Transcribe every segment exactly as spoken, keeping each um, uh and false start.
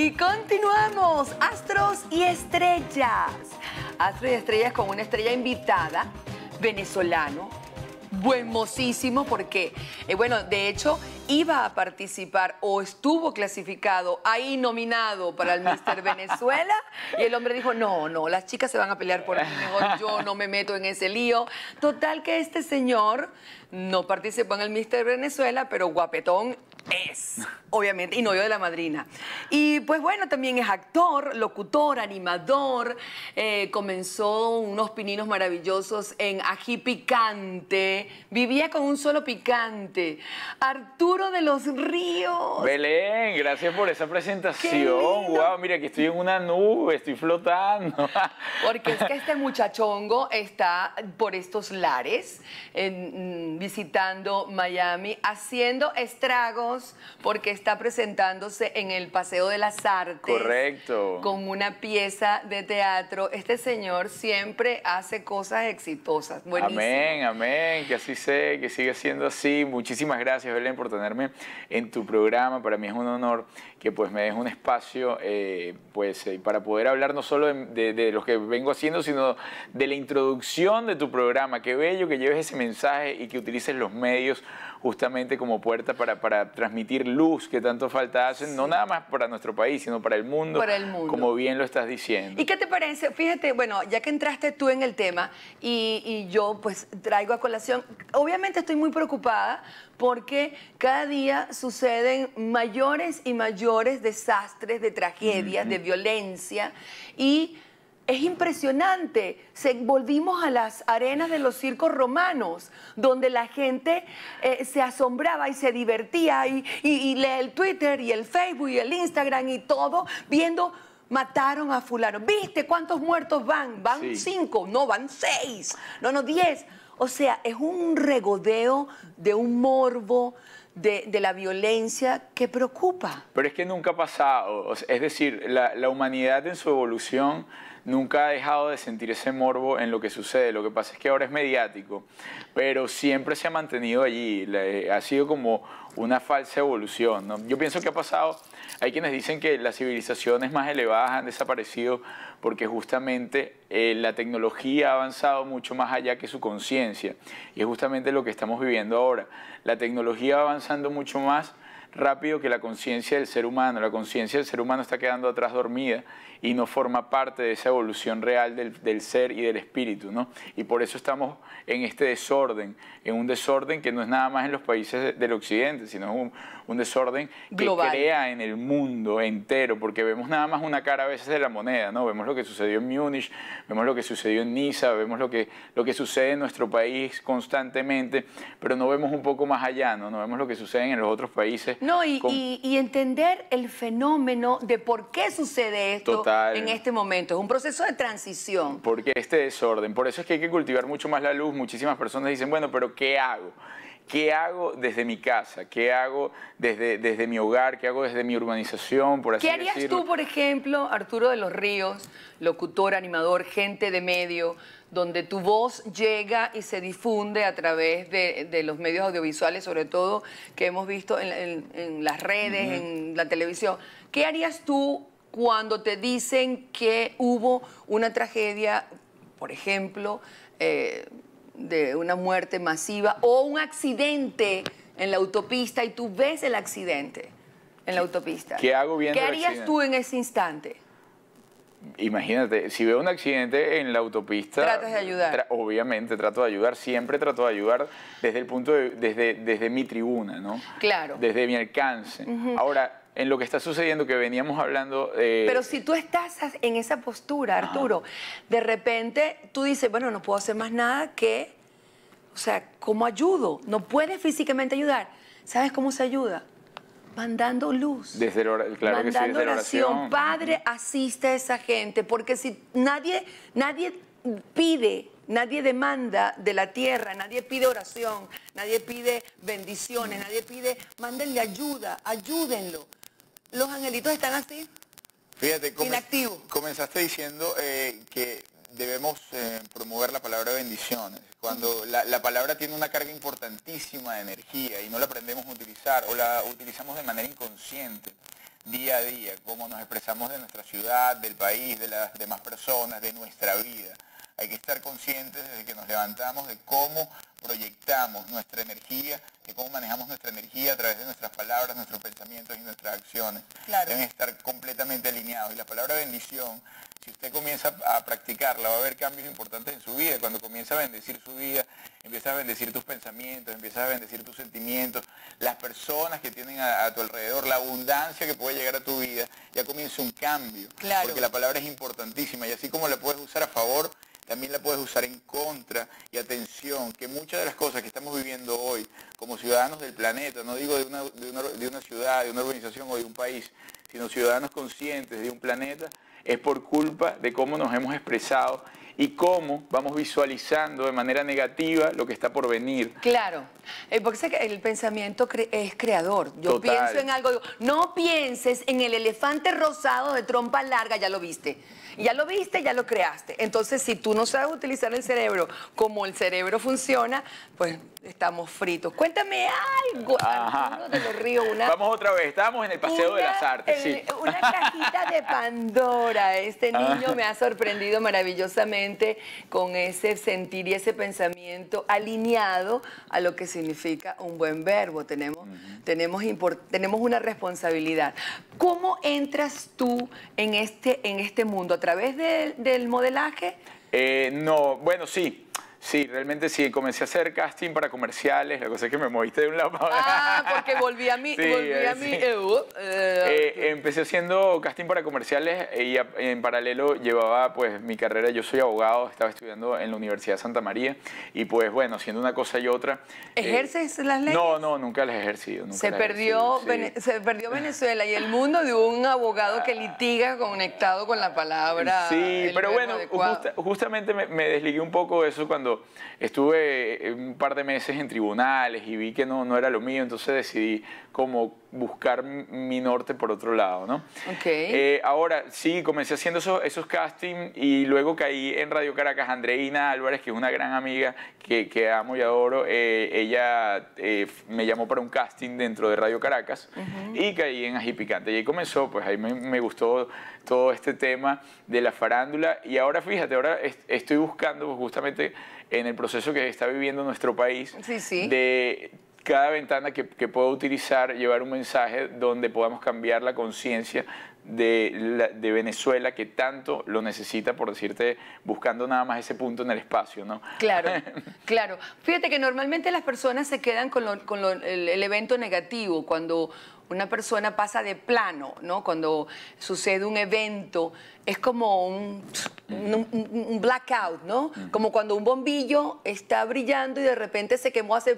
Y continuamos, Astros y Estrellas. Astros y Estrellas con una estrella invitada, venezolano, buenmosísimo, porque, eh, bueno, de hecho, iba a participar o estuvo clasificado, ahí nominado para el míster Venezuela, y el hombre dijo, no, no, las chicas se van a pelear por mí, mejor yo no me meto en ese lío. Total que este señor no participó en el míster Venezuela, pero guapetón es, obviamente, y novio de la madrina. Y pues bueno, también es actor, locutor, animador, eh, comenzó unos pininos maravillosos en Ají Picante, vivía con un solo picante. Arturo de los Ríos. Belén, gracias por esa presentación. Wow, mira que estoy en una nube, estoy flotando. Porque es que este muchachongo está por estos lares, en, visitando Miami, haciendo estragos, porque está presentándose en el Paseo de las Artes. Correcto. Con una pieza de teatro. Este señor siempre hace cosas exitosas. Buenísimo. Amén, amén, que así sea, que siga siendo así. Muchísimas gracias, Belén, por tenerme en tu programa. Para mí es un honor que pues me des un espacio eh, pues, eh, para poder hablar no solo de, de, de lo que vengo haciendo, sino de la introducción de tu programa. Qué bello que lleves ese mensaje y que utilices los medios justamente como puerta para, para transmitir luz que tanto falta hacen, sí. No nada más para nuestro país, sino para el mundo, para el mundo, como bien lo estás diciendo. ¿Y qué te parece? Fíjate, bueno, ya que entraste tú en el tema y, y yo pues traigo a colación, obviamente estoy muy preocupada porque cada día suceden mayores y mayores desastres, de tragedias, mm-hmm. de violencia, y es impresionante. Se, volvimos a las arenas de los circos romanos, donde la gente eh, se asombraba y se divertía y, y, y lee el Twitter y el Facebook y el Instagram y todo, viendo, mataron a fulano. ¿Viste cuántos muertos van? Van sí. cinco, no, van seis, no, no, diez. O sea, es un regodeo de un morbo, De, de la violencia que preocupa. Pero es que nunca ha pasado, es decir, la, la humanidad en su evolución nunca ha dejado de sentir ese morbo en lo que sucede. Lo que pasa es que ahora es mediático, pero siempre se ha mantenido allí, ha sido como una falsa evolución, ¿no? Yo pienso que ha pasado, hay quienes dicen que las civilizaciones más elevadas han desaparecido porque justamente eh, la tecnología ha avanzado mucho más allá que su conciencia, y es justamente lo que estamos viviendo ahora. La tecnología va avanzando mucho más rápido que la conciencia del ser humano. La conciencia del ser humano está quedando atrás dormida y no forma parte de esa evolución real del, del ser y del espíritu, ¿no? Y por eso estamos en este desorden, en un desorden que no es nada más en los países de, del occidente, sino es un, un desorden que global. Crea en el mundo entero, porque vemos nada más una cara a veces de la moneda, ¿no? Vemos lo que sucedió en Múnich, vemos lo que sucedió en Niza, vemos lo que, lo que sucede en nuestro país constantemente, pero no vemos un poco más allá, ¿no? No vemos lo que sucede en los otros países. No, y, con... y, y entender el fenómeno de por qué sucede esto. Total. En este momento. Es un proceso de transición. Porque este desorden, por eso es que hay que cultivar mucho más la luz. Muchísimas personas dicen, bueno, pero ¿qué hago? ¿Qué hago desde mi casa? ¿Qué hago desde, desde mi hogar? ¿Qué hago desde mi urbanización? Por así ¿Qué harías decirlo? tú, por ejemplo, Arturo de los Ríos, locutor, animador, gente de medio, donde tu voz llega y se difunde a través de, de los medios audiovisuales, sobre todo que hemos visto en, en, en las redes, uh-huh. en la televisión? ¿Qué harías tú cuando te dicen que hubo una tragedia, por ejemplo, eh, de una muerte masiva o un accidente en la autopista y tú ves el accidente en la autopista? ¿Qué hago viendo ¿Qué harías el tú en ese instante? Imagínate, si veo un accidente en la autopista... Tratas de ayudar. Tra obviamente, trato de ayudar, siempre trato de ayudar desde el punto de... desde, desde mi tribuna, ¿no? Claro. Desde mi alcance. Uh-huh. Ahora, en lo que está sucediendo, que veníamos hablando... Eh... Pero si tú estás en esa postura, Arturo, ah. de repente tú dices, bueno, no puedo hacer más nada que... O sea, ¿cómo ayudo? No puedes físicamente ayudar. ¿Sabes cómo se ayuda? Mandando luz. Desde el, claro mandando que sí, desde la oración. oración. Padre, asiste a esa gente, porque si nadie, nadie pide, nadie demanda de la tierra, nadie pide oración, nadie pide bendiciones, nadie pide, mándenle ayuda, ayúdenlo. Los angelitos están así, Fíjate, come, inactivos. Comenzaste diciendo eh, que debemos eh, promover la palabra bendiciones. Cuando la, la palabra tiene una carga importantísima de energía y no la aprendemos a utilizar o la utilizamos de manera inconsciente, día a día, cómo nos expresamos de nuestra ciudad, del país, de las demás personas, de nuestra vida. Hay que estar conscientes desde que nos levantamos de cómo proyectamos nuestra energía, de cómo manejamos nuestra energía a través de nuestras palabras, nuestros pensamientos y nuestras acciones. Claro. Deben estar completamente alineados. Y la palabra bendición, si usted comienza a practicarla, va a haber cambios importantes en su vida. Cuando comienza a bendecir su vida, empiezas a bendecir tus pensamientos, empiezas a bendecir tus sentimientos, las personas que tienen a, a tu alrededor, la abundancia que puede llegar a tu vida, ya comienza un cambio. Claro. Porque la palabra es importantísima y así como la puedes usar a favor, también la puedes usar en contra. Y atención, que muchas de las cosas que estamos viviendo hoy como ciudadanos del planeta, no digo de una, de una, de una ciudad, de una organización o de un país, sino ciudadanos conscientes de un planeta, es por culpa de cómo nos hemos expresado y cómo vamos visualizando de manera negativa lo que está por venir. Claro, eh, porque el pensamiento cre es creador. Yo Total. pienso en algo, digo, no pienses en el elefante rosado de trompa larga, ya lo viste. Ya lo viste, ya lo creaste. Entonces, si tú no sabes utilizar el cerebro como el cerebro funciona, pues estamos fritos. Cuéntame algo, Arturo de los Ríos. Una, Vamos otra vez, estábamos en el Paseo una, de las Artes, el, sí. Una cajita de Pandora. Este niño me ha sorprendido maravillosamente con ese sentir y ese pensamiento alineado a lo que significa un buen verbo. Tenemos, uh-huh. tenemos, tenemos una responsabilidad. ¿Cómo entras tú en este, en este mundo? ¿A través de, del modelaje? Eh, no, bueno, sí. Sí, realmente sí. Comencé a hacer casting para comerciales. La cosa es que me moviste de un lado para otro. Ah, porque volví a mí. Sí, volví a sí. mí. Eh, uh, eh, eh, empecé haciendo casting para comerciales y a, en paralelo llevaba pues mi carrera. Yo soy abogado, estaba estudiando en la Universidad de Santa María y pues bueno, haciendo una cosa y otra. ¿Ejerces eh, las leyes? No, no, nunca las he ejercido. Nunca se, las perdió, he ejercido, sí. se perdió Venezuela y el mundo de un abogado que litiga conectado con la palabra. Sí, pero bueno, justa, justamente me, me desligué un poco de eso cuando estuve un par de meses en tribunales y vi que no, no era lo mío, entonces decidí como buscar mi norte por otro lado, ¿no? Okay. Eh, ahora, sí, comencé haciendo esos, esos castings y luego caí en Radio Caracas. Andreina Álvarez, que es una gran amiga que, que amo y adoro, eh, ella eh, me llamó para un casting dentro de Radio Caracas uh-huh. y caí en Ají Picante. Y ahí comenzó, pues ahí me, me gustó todo este tema de la farándula y ahora fíjate, ahora est estoy buscando pues, justamente en el proceso que está viviendo nuestro país sí, sí. de cada ventana que, que pueda utilizar, llevar un mensaje donde podamos cambiar la conciencia de, de Venezuela que tanto lo necesita, por decirte, buscando nada más ese punto en el espacio, ¿no? Claro, claro. Fíjate que normalmente las personas se quedan con, lo, con lo, el, el evento negativo, cuando una persona pasa de plano, ¿no? Cuando sucede un evento, es como un, un, un blackout, ¿no? Como cuando un bombillo está brillando y de repente se quemó, hace...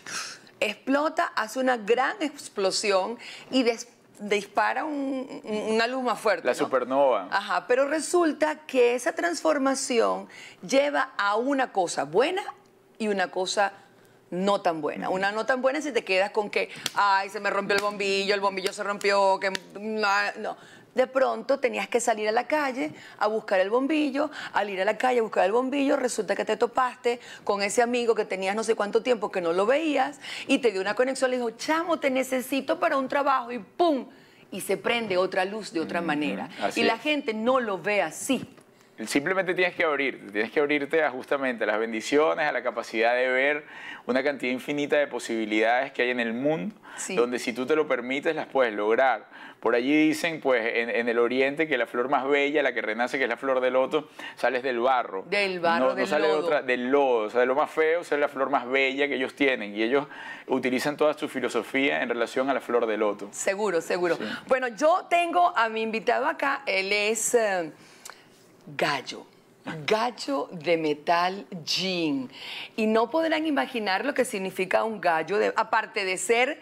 explota, hace una gran explosión y des, dispara un, una luz más fuerte. La ¿no? supernova. Ajá, pero resulta que esa transformación lleva a una cosa buena y una cosa no tan buena. Una no tan buena si te quedas con que, ay, se me rompió el bombillo, el bombillo se rompió, que no. no. De pronto tenías que salir a la calle a buscar el bombillo, al ir a la calle a buscar el bombillo, resulta que te topaste con ese amigo que tenías no sé cuánto tiempo que no lo veías y te dio una conexión, le dijo, chamo, te necesito para un trabajo y ¡pum! Y se prende otra luz de otra manera. Así y la es. gente no lo ve así. Simplemente tienes que abrirte, tienes que abrirte a justamente a las bendiciones, a la capacidad de ver una cantidad infinita de posibilidades que hay en el mundo, sí. donde si tú te lo permites las puedes lograr. Por allí dicen, pues, en, en el oriente que la flor más bella, la que renace, que es la flor del loto, sales del barro. Del barro, no, del no sale lodo. De otra, del lodo. O sea, de lo más feo, sale la flor más bella que ellos tienen. Y ellos utilizan toda su filosofía en relación a la flor del loto. Seguro, seguro. Sí. Bueno, yo tengo a mi invitado acá, él es... Uh, Gallo, gallo de metal jean. Y no podrán imaginar lo que significa un gallo, de, aparte de ser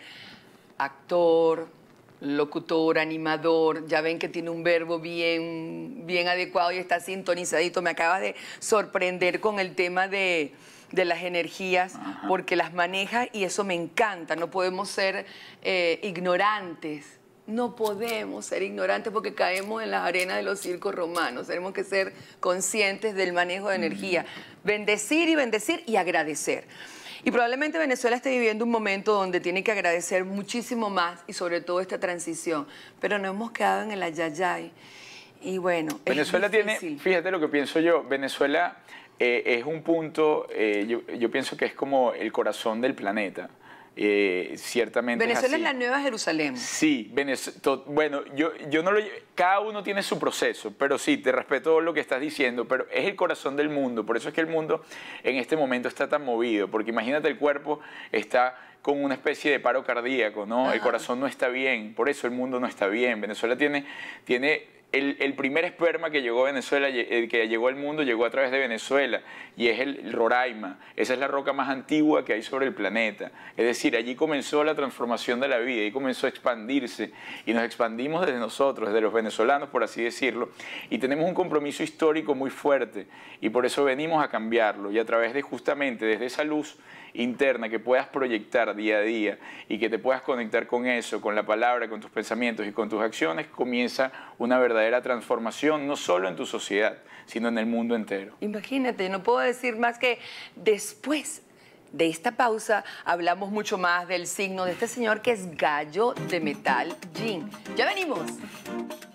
actor, locutor, animador, ya ven que tiene un verbo bien, bien adecuado y está sintonizadito. Me acabas de sorprender con el tema de, de las energías, Ajá. porque las maneja y eso me encanta. No podemos ser eh, ignorantes. No podemos ser ignorantes porque caemos en las arenas de los circos romanos. Tenemos que ser conscientes del manejo de energía. Bendecir y bendecir y agradecer. Y probablemente Venezuela esté viviendo un momento donde tiene que agradecer muchísimo más y sobre todo esta transición. Pero nos hemos quedado en el ayayay. Y bueno, Venezuela es tiene, difícil. fíjate lo que pienso yo, Venezuela eh, es un punto, eh, yo, yo pienso que es como el corazón del planeta. Eh, ciertamente Venezuela es, es así. la nueva Jerusalén. Sí, Venezuela, bueno, yo, yo no lo, cada uno tiene su proceso, pero sí, te respeto lo que estás diciendo, pero es el corazón del mundo, por eso es que el mundo en este momento está tan movido, porque imagínate el cuerpo está con una especie de paro cardíaco, ¿no? Ajá. El corazón no está bien, por eso el mundo no está bien. Venezuela tiene, tiene el, el primer esperma que llegó a Venezuela, el que llegó al mundo, llegó a través de Venezuela, y es el Roraima. Esa es la roca más antigua que hay sobre el planeta. Es decir, allí comenzó la transformación de la vida, y comenzó a expandirse, y nos expandimos desde nosotros, desde los venezolanos, por así decirlo, y tenemos un compromiso histórico muy fuerte, y por eso venimos a cambiarlo, y a través de justamente, desde esa luz interna que puedas proyectar día a día y que te puedas conectar con eso, con la palabra, con tus pensamientos y con tus acciones, comienza una verdadera transformación, no solo en tu sociedad, sino en el mundo entero. Imagínate, no puedo decir más que después de esta pausa hablamos mucho más del signo de este señor que es gallo de metal yin. Ya venimos.